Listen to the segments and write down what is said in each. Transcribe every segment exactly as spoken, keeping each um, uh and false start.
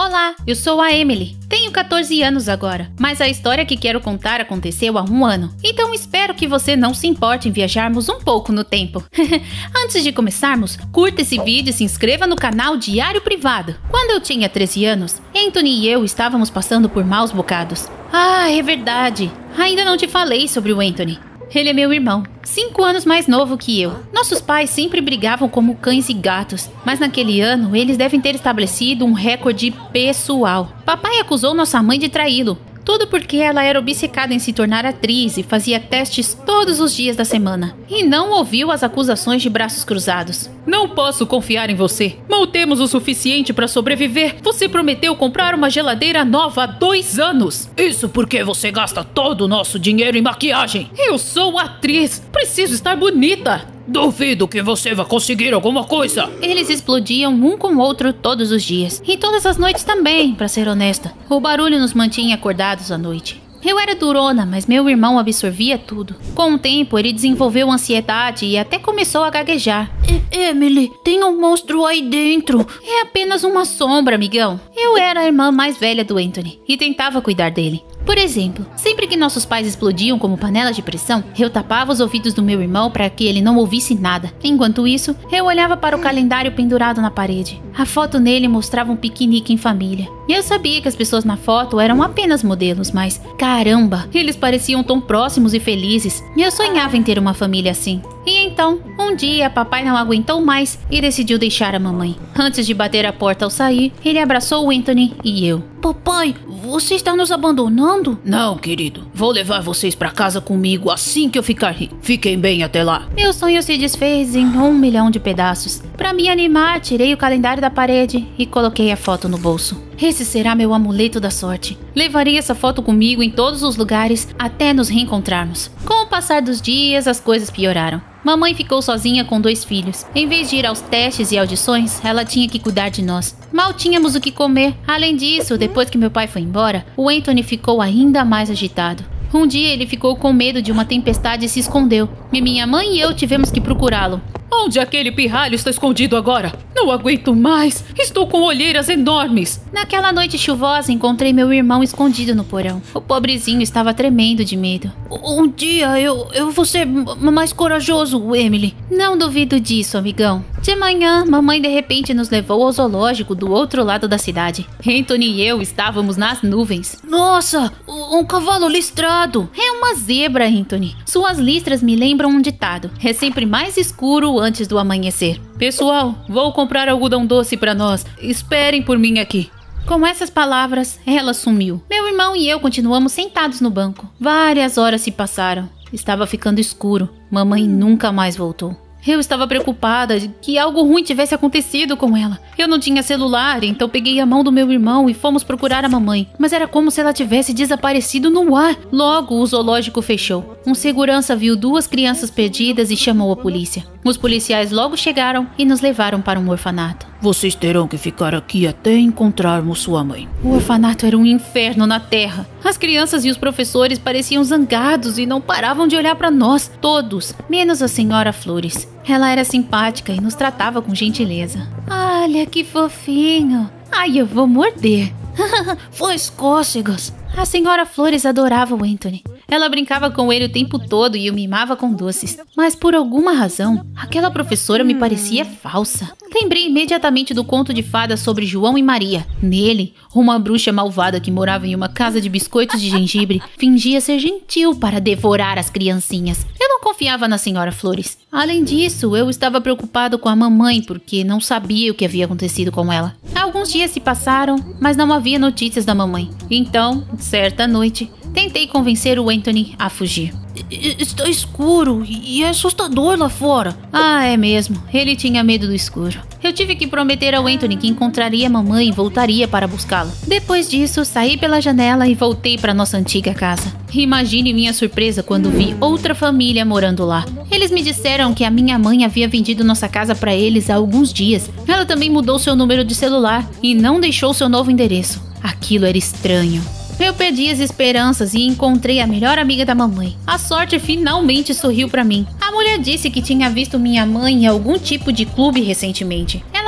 Olá, eu sou a Emily. Tenho quatorze anos agora, mas a história que quero contar aconteceu há um ano. Então espero que você não se importe em viajarmos um pouco no tempo. Antes de começarmos, curta esse vídeo e se inscreva no canal Diário Privado. Quando eu tinha treze anos, Anthony e eu estávamos passando por maus bocados. Ah, é verdade. Ainda não te falei sobre o Anthony. Ele é meu irmão, cinco anos mais novo que eu. Nossos pais sempre brigavam como cães e gatos, mas naquele ano eles devem ter estabelecido um recorde pessoal. Papai acusou nossa mãe de traí-lo. Tudo porque ela era obcecada em se tornar atriz e fazia testes todos os dias da semana. E não ouviu as acusações de braços cruzados. Não posso confiar em você. Mal temos o suficiente para sobreviver. Você prometeu comprar uma geladeira nova há dois anos. Isso porque você gasta todo o nosso dinheiro em maquiagem. Eu sou atriz. Preciso estar bonita. Duvido que você vá conseguir alguma coisa. Eles explodiam um com o outro todos os dias. E todas as noites também, pra ser honesta. O barulho nos mantinha acordados à noite. Eu era durona, mas meu irmão absorvia tudo. Com o tempo, ele desenvolveu ansiedade e até começou a gaguejar. E Emily, tem um monstro aí dentro. É apenas uma sombra, amigão. Eu era a irmã mais velha do Anthony e tentava cuidar dele. Por exemplo, sempre que nossos pais explodiam como panelas de pressão, eu tapava os ouvidos do meu irmão para que ele não ouvisse nada. Enquanto isso, eu olhava para o calendário pendurado na parede. A foto nele mostrava um piquenique em família. E eu sabia que as pessoas na foto eram apenas modelos, mas caramba, eles pareciam tão próximos e felizes. E eu sonhava em ter uma família assim. E então, um dia, papai não aguentou mais e decidiu deixar a mamãe. Antes de bater a porta ao sair, ele abraçou o Anthony e eu. Papai, você está nos abandonando? Não, querido. Vou levar vocês para casa comigo assim que eu ficar rico. Fiquem bem até lá. Meu sonho se desfez em um milhão de pedaços. Para me animar, tirei o calendário da parede e coloquei a foto no bolso. Esse será meu amuleto da sorte. Levarei essa foto comigo em todos os lugares até nos reencontrarmos. Com o passar dos dias, as coisas pioraram. Mamãe ficou sozinha com dois filhos. Em vez de ir aos testes e audições, ela tinha que cuidar de nós. Mal tínhamos o que comer. Além disso, depois que meu pai foi embora, o Anthony ficou ainda mais agitado. Um dia ele ficou com medo de uma tempestade e se escondeu. E minha mãe e eu tivemos que procurá-lo. Onde aquele pirralho está escondido agora? Não aguento mais. Estou com olheiras enormes. Naquela noite chuvosa, encontrei meu irmão escondido no porão. O pobrezinho estava tremendo de medo. Um dia eu, eu vou ser mais corajoso, Emily. Não duvido disso, amigão. De manhã, mamãe de repente nos levou ao zoológico do outro lado da cidade. Anthony e eu estávamos nas nuvens. Nossa, um cavalo listrado. É uma zebra, Anthony. Suas listras me lembram um ditado. É sempre mais escuro antes do amanhecer. Pessoal, vou comprar algodão doce para nós. Esperem por mim aqui. Com essas palavras, ela sumiu. Meu irmão e eu continuamos sentados no banco. Várias horas se passaram. Estava ficando escuro. Mamãe nunca mais voltou. Eu estava preocupada de que algo ruim tivesse acontecido com ela. Eu não tinha celular, então peguei a mão do meu irmão e fomos procurar a mamãe. Mas era como se ela tivesse desaparecido no ar. Logo, o zoológico fechou. Um segurança viu duas crianças perdidas e chamou a polícia. Os policiais logo chegaram e nos levaram para um orfanato. Vocês terão que ficar aqui até encontrarmos sua mãe. O orfanato era um inferno na terra. As crianças e os professores pareciam zangados e não paravam de olhar para nós, todos, menos a senhora Flores. Ela era simpática e nos tratava com gentileza. Olha que fofinho. Ai, eu vou morder. Faz cócegas. A senhora Flores adorava o Anthony. Ela brincava com ele o tempo todo e o mimava com doces. Mas por alguma razão, aquela professora me parecia falsa. Lembrei imediatamente do conto de fadas sobre João e Maria. Nele, uma bruxa malvada que morava em uma casa de biscoitos de gengibre fingia ser gentil para devorar as criancinhas. Eu não confiava na senhora Flores. Além disso, eu estava preocupado com a mamãe porque não sabia o que havia acontecido com ela. Alguns dias se passaram, mas não havia notícias da mamãe. Então, certa noite, tentei convencer o Anthony a fugir. Está escuro e é assustador lá fora. Ah, é mesmo. Ele tinha medo do escuro. Eu tive que prometer ao Anthony que encontraria a mamãe e voltaria para buscá-lo. Depois disso, saí pela janela e voltei para nossa antiga casa. Imagine minha surpresa quando vi outra família morando lá. Eles me disseram que a minha mãe havia vendido nossa casa para eles há alguns dias. Ela também mudou seu número de celular e não deixou seu novo endereço. Aquilo era estranho. Eu perdi as esperanças e encontrei a melhor amiga da mamãe. A sorte finalmente sorriu pra mim. A mulher disse que tinha visto minha mãe em algum tipo de clube recentemente. Ela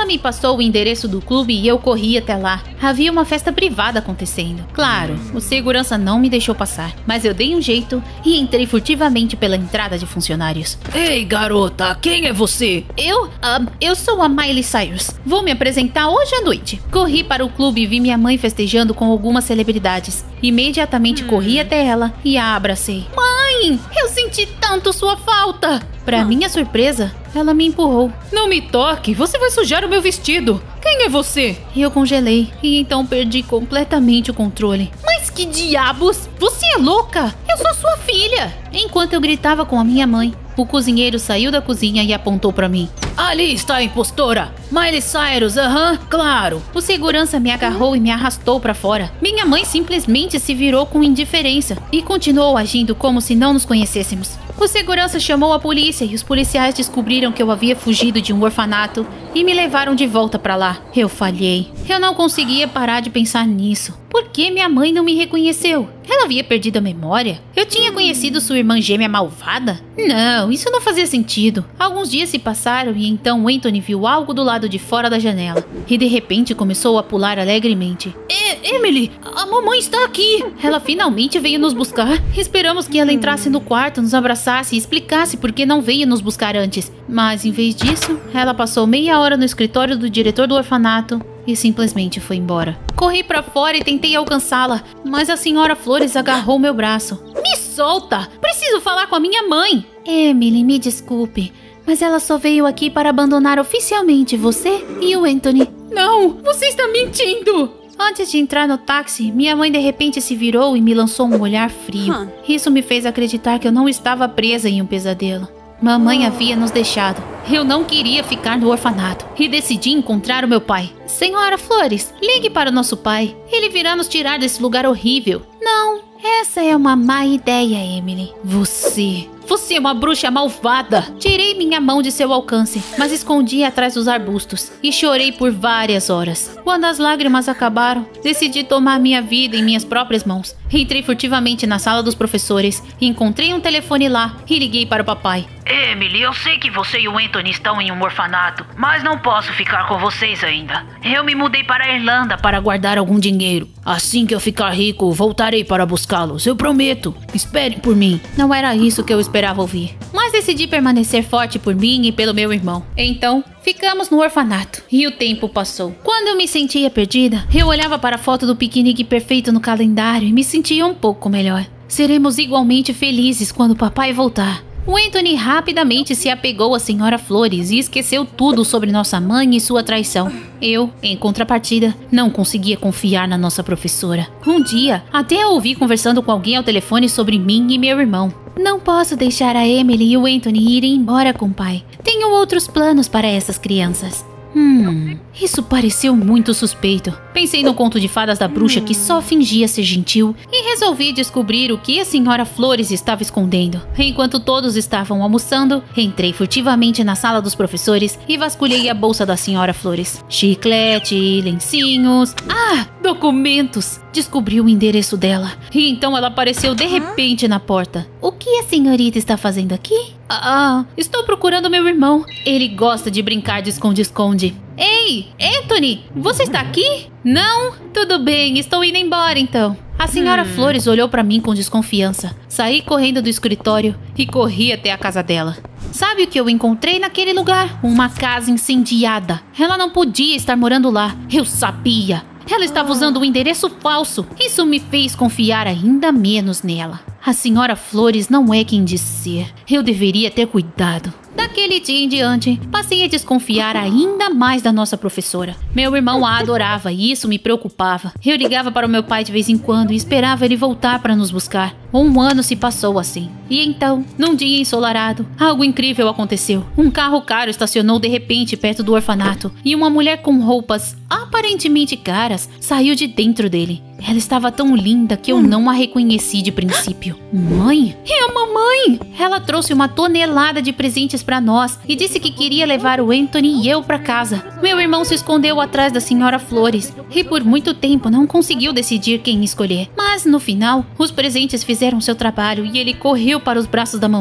Ela me passou o endereço do clube e eu corri até lá. Havia uma festa privada acontecendo. Claro, o segurança não me deixou passar, mas eu dei um jeito e entrei furtivamente pela entrada de funcionários. Ei, garota, quem é você? Eu? Uh, eu sou a Miley Cyrus. Vou me apresentar hoje à noite. Corri para o clube e vi minha mãe festejando com algumas celebridades. Imediatamente hum. corri até ela e a abracei. Mãe, eu senti tanto sua falta! Para hum. minha surpresa, ela me empurrou. Não me toque, você vai sujar o meu vestido. Quem é você? Eu congelei e então perdi completamente o controle. Mas que diabos? Você é louca? Eu sou sua filha! Enquanto eu gritava com a minha mãe, o cozinheiro saiu da cozinha e apontou para mim. Ali está a impostora! Miley Cyrus, aham, uh-huh, claro! O segurança me agarrou e me arrastou para fora. Minha mãe simplesmente se virou com indiferença e continuou agindo como se não nos conhecêssemos. O segurança chamou a polícia e os policiais descobriram que eu havia fugido de um orfanato e me levaram de volta para lá. Eu falhei. Eu não conseguia parar de pensar nisso. Por que minha mãe não me reconheceu? Ela havia perdido a memória? Eu tinha conhecido sua irmã gêmea malvada? Não, isso não fazia sentido. Alguns dias se passaram e então Anthony viu algo do lado de fora da janela. E de repente começou a pular alegremente. E Emily, a mamãe está aqui! Ela finalmente veio nos buscar. Esperamos que ela entrasse no quarto, nos abraçasse e explicasse por que não veio nos buscar antes. Mas em vez disso, ela passou meia hora no escritório do diretor do orfanato e simplesmente foi embora. Corri pra fora e tentei alcançá-la, mas a senhora Flores agarrou meu braço. Me solta! Preciso falar com a minha mãe! Emily, me desculpe, mas ela só veio aqui para abandonar oficialmente você e o Anthony. Não! Você está mentindo! Antes de entrar no táxi, minha mãe de repente se virou e me lançou um olhar frio. Hum. Isso me fez acreditar que eu não estava presa em um pesadelo. Mamãe havia nos deixado. Eu não queria ficar no orfanato e decidi encontrar o meu pai. Senhora Flores, ligue para o nosso pai. Ele virá nos tirar desse lugar horrível. Não, essa é uma má ideia, Emily. Você... Você é uma bruxa malvada! Tirei minha mão de seu alcance, mas escondi atrás dos arbustos e chorei por várias horas. Quando as lágrimas acabaram, decidi tomar minha vida em minhas próprias mãos. Entrei furtivamente na sala dos professores, encontrei um telefone lá e liguei para o papai. Emily, eu sei que você e o Anthony estão em um orfanato, mas não posso ficar com vocês ainda. Eu me mudei para a Irlanda para guardar algum dinheiro. Assim que eu ficar rico, voltarei para buscá-los, eu prometo. Esperem por mim. Não era isso que eu esperava ouvir, mas decidi permanecer forte por mim e pelo meu irmão. Então, ficamos no orfanato e o tempo passou. Quando eu me sentia perdida, eu olhava para a foto do piquenique perfeito no calendário e me sentia um pouco melhor. Seremos igualmente felizes quando o papai voltar. O Anthony rapidamente se apegou à senhora Flores e esqueceu tudo sobre nossa mãe e sua traição. Eu, em contrapartida, não conseguia confiar na nossa professora. Um dia, até a ouvi conversando com alguém ao telefone sobre mim e meu irmão. Não posso deixar a Emily e o Anthony irem embora com o pai. Tenho outros planos para essas crianças. Hum, isso pareceu muito suspeito. Pensei no conto de fadas da bruxa que só fingia ser gentil e resolvi descobrir o que a senhora Flores estava escondendo. Enquanto todos estavam almoçando, entrei furtivamente na sala dos professores e vasculhei a bolsa da senhora Flores. Chiclete, lencinhos... Ah, documentos! Descobri o endereço dela e então ela apareceu de repente na porta. O que a senhorita está fazendo aqui? Ah, estou procurando meu irmão. Ele gosta de brincar de esconde-esconde. Ei, Anthony, você está aqui? Não? Tudo bem, estou indo embora então. A senhora hum. Flores olhou para mim com desconfiança. Saí correndo do escritório e corri até a casa dela. Sabe o que eu encontrei naquele lugar? Uma casa incendiada. Ela não podia estar morando lá. Eu sabia. Ela estava usando um endereço falso. Isso me fez confiar ainda menos nela. A senhora Flores não é quem diz ser. Eu deveria ter cuidado. Daquele dia em diante, passei a desconfiar ainda mais da nossa professora. Meu irmão a adorava e isso me preocupava. Eu ligava para o meu pai de vez em quando e esperava ele voltar para nos buscar. Um ano se passou assim. E então, num dia ensolarado, algo incrível aconteceu. Um carro caro estacionou de repente perto do orfanato e uma mulher com roupas aparentemente caras saiu de dentro dele. Ela estava tão linda que eu não a reconheci de princípio. Mãe? É a mamãe! Ela trouxe uma tonelada de presentes para nós e disse que queria levar o Anthony e eu para casa. Meu irmão se escondeu atrás da senhora Flores e por muito tempo não conseguiu decidir quem escolher. Mas no final, os presentes fizeram seu trabalho e ele correu para os braços da mamãe.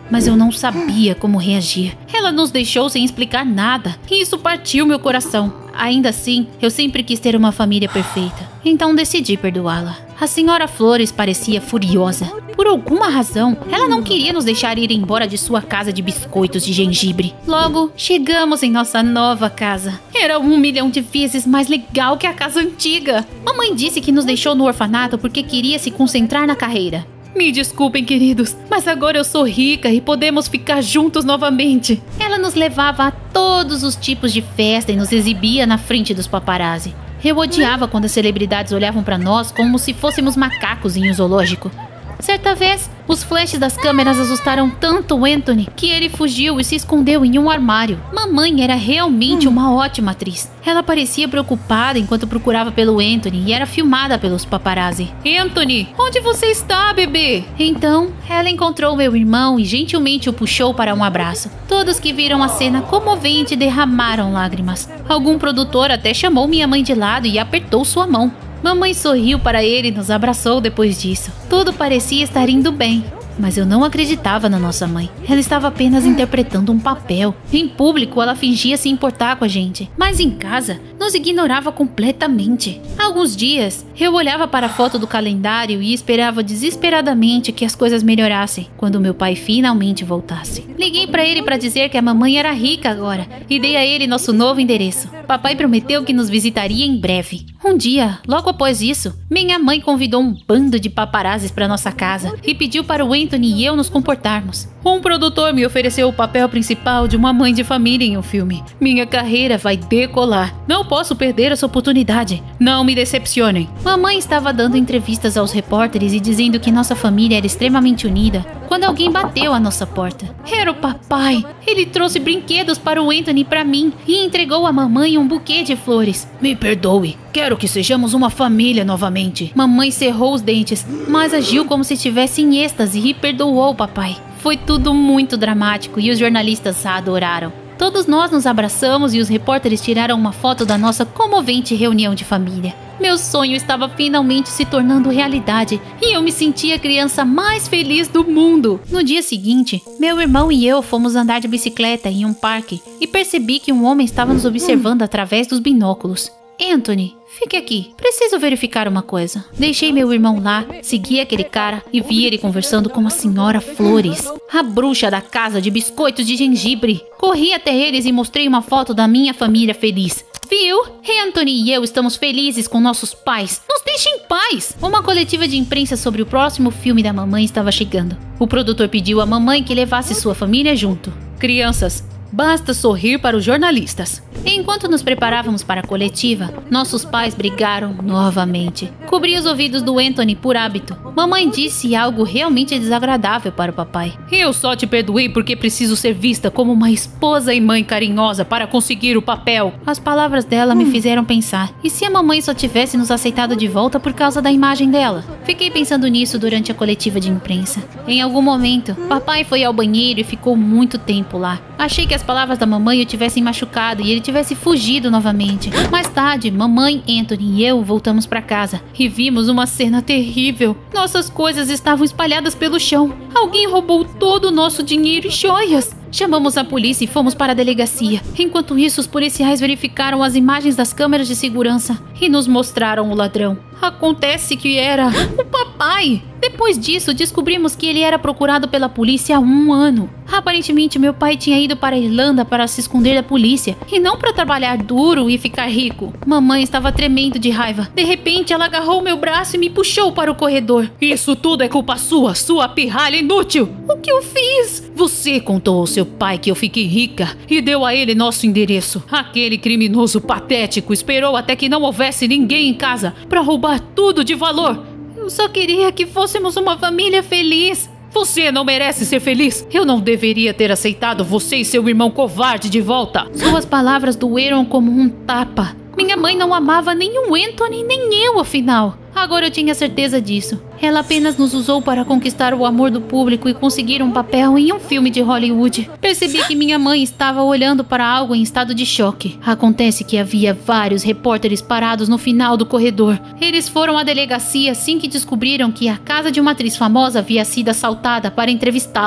mas eu não sabia como reagir. Ela nos deixou sem explicar nada, e isso partiu meu coração. Ainda assim, eu sempre quis ter uma família perfeita, então decidi perdoá-la. A senhora Flores parecia furiosa. Por alguma razão, ela não queria nos deixar ir embora de sua casa de biscoitos de gengibre. Logo, chegamos em nossa nova casa. Era um milhão de vezes mais legal que a casa antiga. Mamãe disse que nos deixou no orfanato porque queria se concentrar na carreira. Me desculpem, queridos, mas agora eu sou rica e podemos ficar juntos novamente. Ela nos levava a todos os tipos de festa e nos exibia na frente dos paparazzi. Eu odiava quando as celebridades olhavam para nós como se fôssemos macacos em um zoológico. Certa vez, os flashes das câmeras assustaram tanto o Anthony que ele fugiu e se escondeu em um armário. Mamãe era realmente uma ótima atriz. Ela parecia preocupada enquanto procurava pelo Anthony e era filmada pelos paparazzi. Anthony, onde você está, bebê? Então, ela encontrou meu irmão e gentilmente o puxou para um abraço. Todos que viram a cena comovente derramaram lágrimas. Algum produtor até chamou minha mãe de lado e apertou sua mão. Mamãe sorriu para ele e nos abraçou depois disso. Tudo parecia estar indo bem. Mas eu não acreditava na nossa mãe. Ela estava apenas interpretando um papel. Em público, ela fingia se importar com a gente. Mas em casa, nos ignorava completamente. Há alguns dias, eu olhava para a foto do calendário e esperava desesperadamente que as coisas melhorassem quando meu pai finalmente voltasse. Liguei para ele para dizer que a mamãe era rica agora e dei a ele nosso novo endereço. Papai prometeu que nos visitaria em breve. Um dia, logo após isso, minha mãe convidou um bando de paparazzis para nossa casa e pediu para o Anthony e eu nos comportarmos. Um produtor me ofereceu o papel principal de uma mãe de família em um filme. Minha carreira vai decolar. Não posso perder essa oportunidade. Não me decepcionem. Mamãe estava dando entrevistas aos repórteres e dizendo que nossa família era extremamente unida quando alguém bateu à nossa porta. Era o papai. Ele trouxe brinquedos para o Anthony e para mim e entregou à mamãe um buquê de flores. Me perdoe. Quero que sejamos uma família novamente. Mamãe cerrou os dentes, mas agiu como se estivesse em êxtase e perdoou o papai. Foi tudo muito dramático e os jornalistas a adoraram. Todos nós nos abraçamos e os repórteres tiraram uma foto da nossa comovente reunião de família. Meu sonho estava finalmente se tornando realidade e eu me sentia a criança mais feliz do mundo. No dia seguinte, meu irmão e eu fomos andar de bicicleta em um parque e percebi que um homem estava nos observando através dos binóculos. Anthony, fique aqui. Preciso verificar uma coisa. Deixei meu irmão lá, segui aquele cara e vi ele conversando com a senhora Flores, a bruxa da casa de biscoitos de gengibre. Corri até eles e mostrei uma foto da minha família feliz. Viu? Anthony e eu estamos felizes com nossos pais. Nos deixe em paz! Uma coletiva de imprensa sobre o próximo filme da mamãe estava chegando. O produtor pediu à mamãe que levasse sua família junto. Crianças, basta sorrir para os jornalistas. Enquanto nos preparávamos para a coletiva, nossos pais brigaram novamente. Cobri os ouvidos do Anthony por hábito. Mamãe disse algo realmente desagradável para o papai. Eu só te perdoei porque preciso ser vista como uma esposa e mãe carinhosa para conseguir o papel. As palavras dela me fizeram pensar. E se a mamãe só tivesse nos aceitado de volta por causa da imagem dela? Fiquei pensando nisso durante a coletiva de imprensa. Em algum momento, papai foi ao banheiro e ficou muito tempo lá. Achei que as palavras da mamãe o tivessem machucado e ele tivesse fugido novamente. Mais tarde, mamãe, Anthony e eu voltamos para casa e vimos uma cena terrível. Nossas coisas estavam espalhadas pelo chão. Alguém roubou todo o nosso dinheiro e joias. Chamamos a polícia e fomos para a delegacia. Enquanto isso, os policiais verificaram as imagens das câmeras de segurança e nos mostraram o ladrão. Acontece que era o papai. Depois disso, descobrimos que ele era procurado pela polícia há um ano. Aparentemente, meu pai tinha ido para a Irlanda para se esconder da polícia e não para trabalhar duro e ficar rico. Mamãe estava tremendo de raiva. De repente, ela agarrou meu braço e me puxou para o corredor. Isso tudo é culpa sua, sua pirralha inútil. O que eu fiz? Você contou ao seu pai que eu fiquei rica e deu a ele nosso endereço. Aquele criminoso patético esperou até que não houvesse ninguém em casa para roubar tudo de valor. Eu só queria que fôssemos uma família feliz. Você não merece ser feliz. Eu não deveria ter aceitado você e seu irmão covarde de volta. Suas palavras doeram como um tapa. Minha mãe não amava nem o Anthony, nem eu, afinal. Agora eu tinha certeza disso. Ela apenas nos usou para conquistar o amor do público e conseguir um papel em um filme de Hollywood. Percebi que minha mãe estava olhando para algo em estado de choque. Acontece que havia vários repórteres parados no final do corredor. Eles foram à delegacia assim que descobriram que a casa de uma atriz famosa havia sido assaltada para entrevistá-la.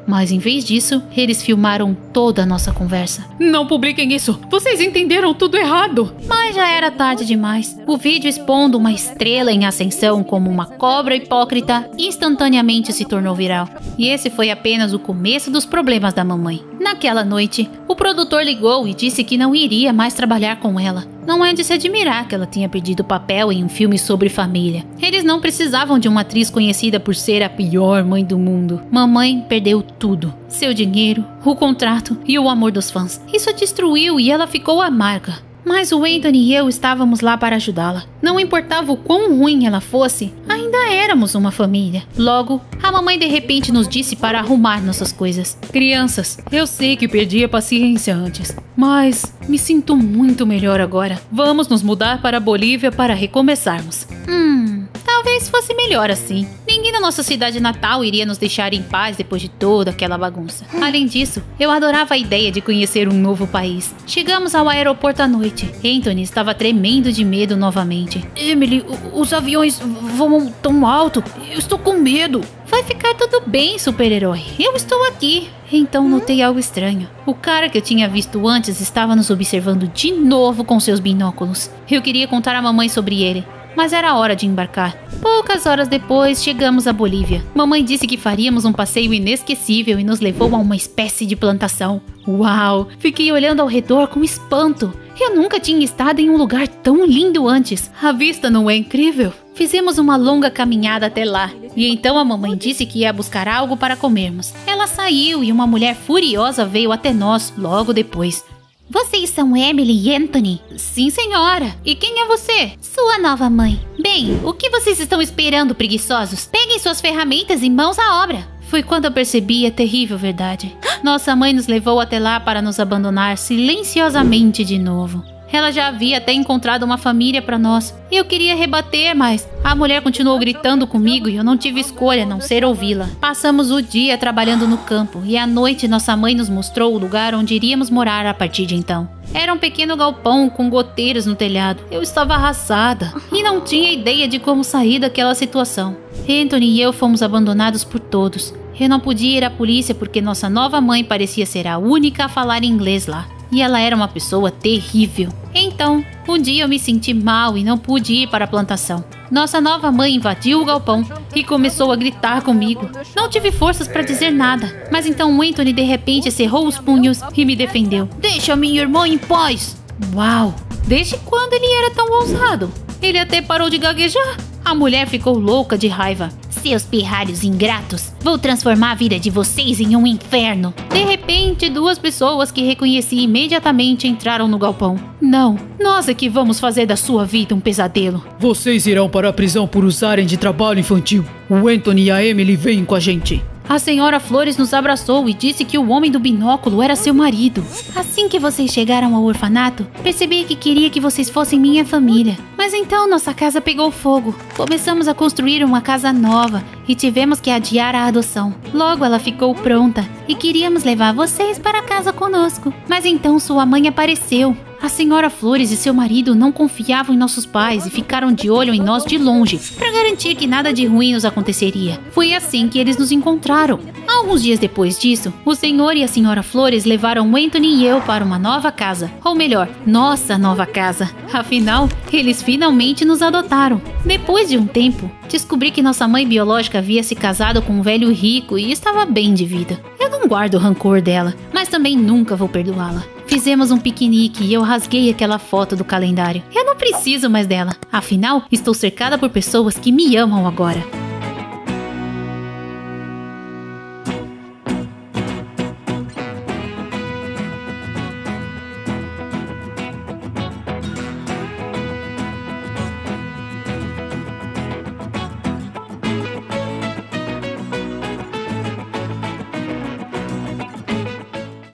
Mas em vez disso, eles filmaram toda a nossa conversa. Não publiquem isso! Vocês entenderam tudo errado! Mas já era tarde demais. O vídeo expondo uma estrela em ascensão como uma cobra hipócrita instantaneamente se tornou viral. E esse foi apenas o começo dos problemas da mamãe. Naquela noite, o produtor ligou e disse que não iria mais trabalhar com ela. Não é de se admirar que ela tinha perdido papel em um filme sobre família. Eles não precisavam de uma atriz conhecida por ser a pior mãe do mundo. Mamãe perdeu tudo. Seu dinheiro, o contrato e o amor dos fãs. Isso a destruiu e ela ficou amarga. Mas o Anthony e eu estávamos lá para ajudá-la. Não importava o quão ruim ela fosse, ainda éramos uma família. Logo, a mamãe de repente nos disse para arrumar nossas coisas. Crianças, eu sei que perdi a paciência antes, mas me sinto muito melhor agora. Vamos nos mudar para a Bolívia para recomeçarmos. Hum, talvez fosse melhor assim. Ninguém na nossa cidade natal iria nos deixar em paz depois de toda aquela bagunça. Além disso, eu adorava a ideia de conhecer um novo país. Chegamos ao aeroporto à noite. Anthony estava tremendo de medo novamente. Emily, os aviões voam tão alto. Eu estou com medo. Vai ficar tudo bem, super-herói. Eu estou aqui. Então notei algo estranho. O cara que eu tinha visto antes estava nos observando de novo com seus binóculos. Eu queria contar à mamãe sobre ele, mas era hora de embarcar. Poucas horas depois, chegamos à Bolívia. Mamãe disse que faríamos um passeio inesquecível e nos levou a uma espécie de plantação. Uau! Fiquei olhando ao redor com espanto. Eu nunca tinha estado em um lugar tão lindo antes. A vista não é incrível? Fizemos uma longa caminhada até lá. E então a mamãe disse que ia buscar algo para comermos. Ela saiu e uma mulher furiosa veio até nós logo depois. Vocês são Emily e Anthony? Sim, senhora. E quem é você? Sua nova mãe. Bem, o que vocês estão esperando, preguiçosos? Peguem suas ferramentas e mãos à obra. Foi quando eu percebi a terrível verdade. Nossa mãe nos levou até lá para nos abandonar silenciosamente de novo. Ela já havia até encontrado uma família para nós. Eu queria rebater, mas a mulher continuou gritando comigo e eu não tive escolha a não ser ouvi-la. Passamos o dia trabalhando no campo e à noite nossa mãe nos mostrou o lugar onde iríamos morar a partir de então. Era um pequeno galpão com goteiras no telhado. Eu estava arrasada e não tinha ideia de como sair daquela situação. Anthony e eu fomos abandonados por todos. Eu não podia ir à polícia porque nossa nova mãe parecia ser a única a falar inglês lá. E ela era uma pessoa terrível. Então, um dia eu me senti mal e não pude ir para a plantação. Nossa nova mãe invadiu o galpão e começou a gritar comigo. Não tive forças para dizer nada, mas então Anthony de repente cerrou os punhos e me defendeu. Deixa minha irmã em paz! Uau! Desde quando ele era tão ousado? Ele até parou de gaguejar. A mulher ficou louca de raiva. Seus pirralhos ingratos, vou transformar a vida de vocês em um inferno. De repente, duas pessoas que reconheci imediatamente entraram no galpão. Não, nós é que vamos fazer da sua vida um pesadelo. Vocês irão para a prisão por usarem de trabalho infantil. O Anthony e a Emily vêm com a gente. A senhora Flores nos abraçou e disse que o homem do binóculo era seu marido. Assim que vocês chegaram ao orfanato, percebi que queria que vocês fossem minha família. Mas então nossa casa pegou fogo. Começamos a construir uma casa nova e tivemos que adiar a adoção. Logo ela ficou pronta e queríamos levar vocês para casa conosco. Mas então sua mãe apareceu. A senhora Flores e seu marido não confiavam em nossos pais e ficaram de olho em nós de longe, para garantir que nada de ruim nos aconteceria. Foi assim que eles nos encontraram. Alguns dias depois disso, o senhor e a senhora Flores levaram Anthony e eu para uma nova casa. Ou melhor, nossa nova casa. Afinal, eles finalmente nos adotaram. Depois de um tempo, descobri que nossa mãe biológica havia se casado com um velho rico e estava bem de vida. Eu não guardo rancor dela, mas também nunca vou perdoá-la. Fizemos um piquenique e eu rasguei aquela foto do calendário. Eu não preciso mais dela. Afinal, estou cercada por pessoas que me amam agora.